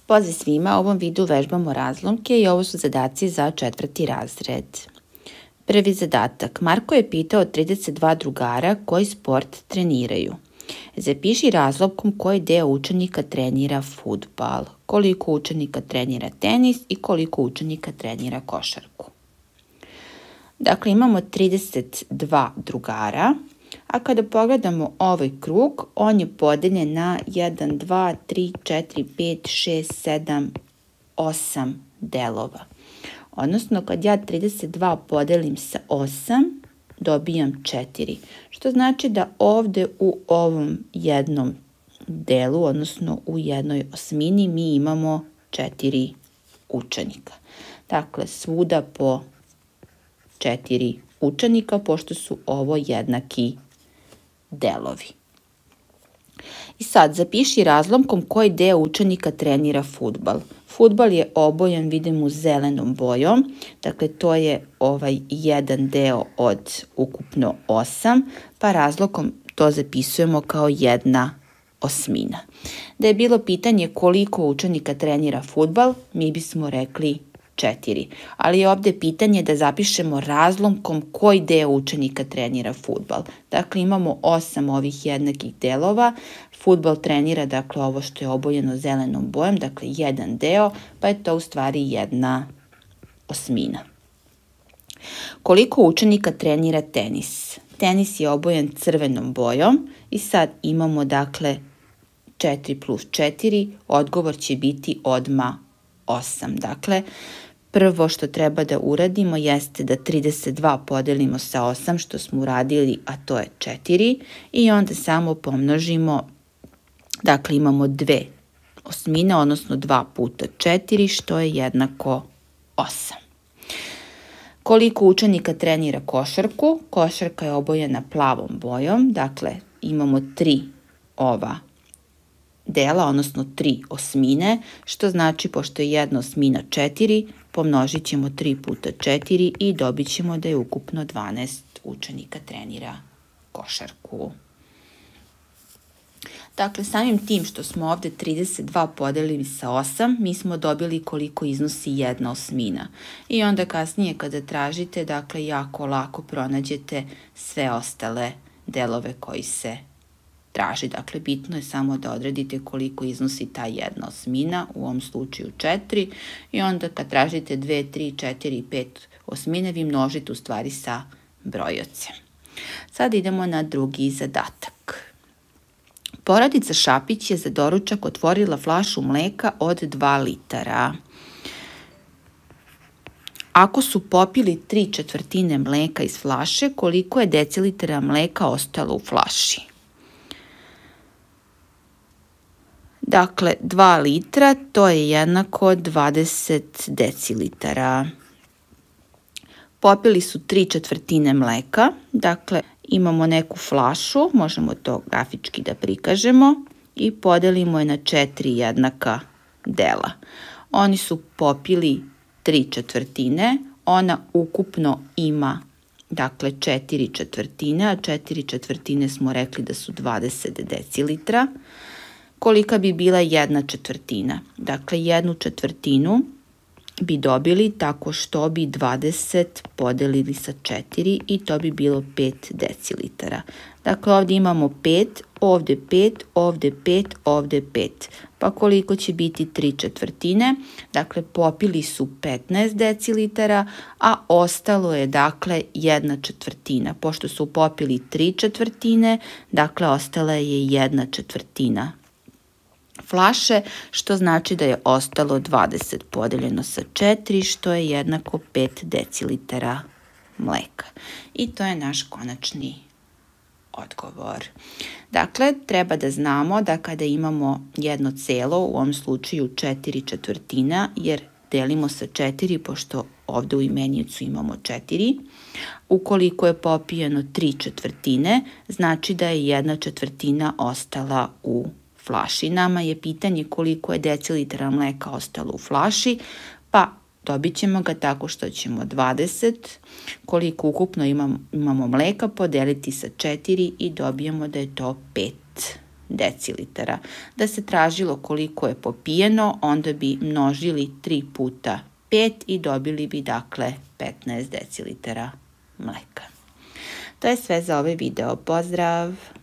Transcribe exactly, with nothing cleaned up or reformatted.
Pozdrav svima, u ovom videu vežbamo razlomke i ovo su zadaci za četvrti razred. Prvi zadatak. Marko je pitao trideset dva drugara koji sport treniraju. Zapiši razlomkom koji deo učenika trenira fudbal, koliko učenika trenira tenis i koliko učenika trenira košarku. Dakle, imamo trideset dva drugara, a kada pogledamo ovaj krug, on je podeljen na jedan, dva, tri, četiri, pet, šest, sedam, osam delova. Odnosno, kad ja trideset dva podelim sa osam, dobijam četiri. Što znači da ovde u ovom jednom delu, odnosno u jednoj osmini, mi imamo četiri učenika. Dakle, svuda po četiri učenika, pošto su ovo jednaki delovi. I sad zapiši razlomkom koji deo učenika trenira fudbal. Fudbal je obojen, vidimo, zelenom bojom, dakle to je ovaj jedan deo od ukupno osam, pa razlomkom to zapisujemo kao jedna osmina. Da je bilo pitanje koliko učenika trenira fudbal, mi bismo rekli četiri. Ali je ovde pitanje da zapišemo razlomkom koji deo učenika trenira fudbal. Dakle, imamo osam ovih jednakih delova. Fudbal trenira, dakle, ovo što je obojeno zelenom bojom, dakle, jedan deo, pa je to u stvari jedna osmina. Koliko učenika trenira tenis? Tenis je obojen crvenom bojom i sad imamo, dakle, četiri plus četiri, odgovor će biti odmah osam. Dakle, prvo što treba da uradimo jeste da trideset dva podelimo sa osam, što smo uradili, a to je četiri, i onda samo pomnožimo, dakle imamo dve osmine, odnosno dva puta četiri, što je jednako osam. Koliko učenika trenira košarku? Košarka je obojena plavom bojom, dakle imamo tri ova dela, odnosno tri osmine, što znači pošto je jedna osmina četiri, pomnožit ćemo tri puta četiri i dobit ćemo da je ukupno dvanaest učenika trenira košarku. Dakle, samim tim što smo ovde trideset dva podelili sa osam, mi smo dobili koliko iznosi jedna osmina. I onda kasnije kada tražite, dakle, jako lako pronađete sve ostale delove koji se traži. Dakle, bitno je samo da odredite koliko iznosi ta jedna osmina, u ovom slučaju četiri, i onda kad tražite dve, tri, četiri i pet osmine, vi množite u stvari sa brojocem. Sad idemo na drugi zadatak. Porodica Šapić je za doručak otvorila flašu mleka od dva litara. Ako su popili tri četvrtine mleka iz flaše, koliko je decilitara mleka ostalo u flaši? Dakle, dva litra, to je jednako dvadeset decilitara. Popili su tri četvrtine mleka, dakle imamo neku flašu, možemo to grafički da prikažemo i podelimo je na četiri jednaka dela. Oni su popili tri četvrtine, ona ukupno ima, dakle, četiri četvrtine, a četiri četvrtine smo rekli da su dvadeset decilitra. Kolika bi bila jedna četvrtina? Dakle, jednu četvrtinu bi dobili tako što bi dvadeset podelili sa četiri i to bi bilo pet decilitara. Dakle, ovdje imamo pet, ovdje pet, ovdje pet, ovdje pet. Pa koliko će biti tri četvrtine? Dakle, popili su petnaest decilitara, a ostalo je, dakle, jedna četvrtina. Pošto su popili tri četvrtine, dakle, ostala je jedna četvrtina flaše, što znači da je ostalo dvadeset podeljeno sa četiri, što je jednako pet decilitara mleka. I to je naš konačni odgovor. Dakle, treba da znamo da kada imamo jedno celo, u ovom slučaju četiri četvrtina, jer delimo sa četiri, pošto ovde u imenjicu imamo četiri, ukoliko je popijeno tri četvrtine, znači da je jedna četvrtina ostala u flaši. Nama je pitanje koliko je decilitara mleka ostalo u flaši, pa dobit ćemo ga tako što ćemo dvadeset, koliko ukupno imamo, imamo mleka, podeliti sa četiri i dobijemo da je to pet decilitara. Da se tražilo koliko je popijeno, onda bi množili tri puta pet i dobili bi dakle petnaest decilitara mleka. To je sve za ovaj video. Pozdrav!